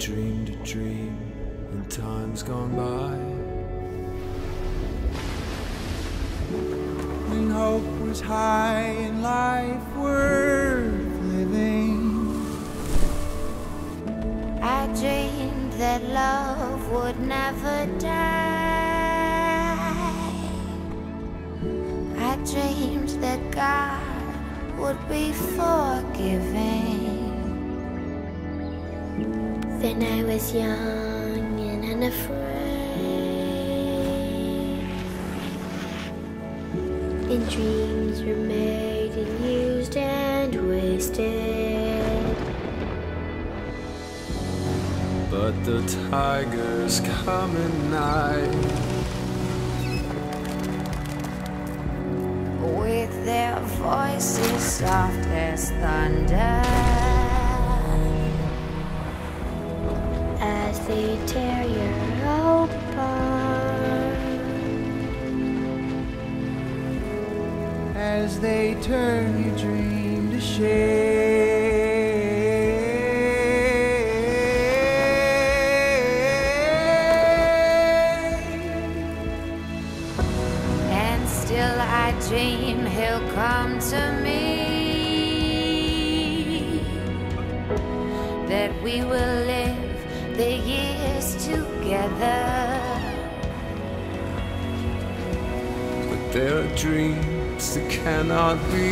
dreamed a dream in times gone by, when hope was high and life worth living. I dreamed that love would never die. I dreamed that God would be forgiving. Then I was young and unafraid, and dreams were made and used and wasted. But the tigers come at night, with their voices soft as thunder, as they tear you open, as they turn your dream to shade. and still I dream he'll come to me, that we will live the years together. But there are dreams that cannot be,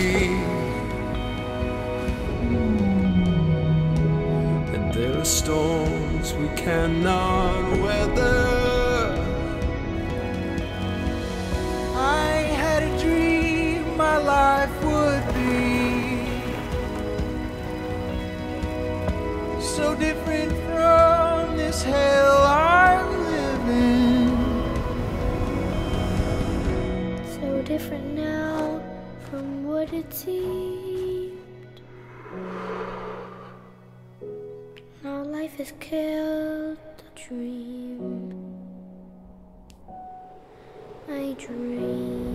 and there are storms we cannot weather. I had a dream my life would be so different from this hell I'm living. So different now from what it seemed. Now life has killed the dream. I dream.